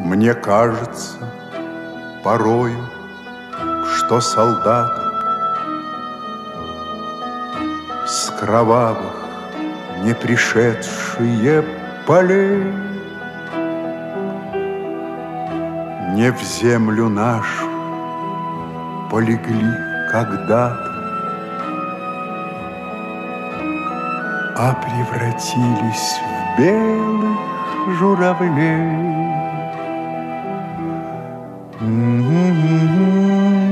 Мне кажется порою, что солдаты с кровавых не пришедшие полей не в землю нашу полегли когда-то, а превратились в белых журавлей.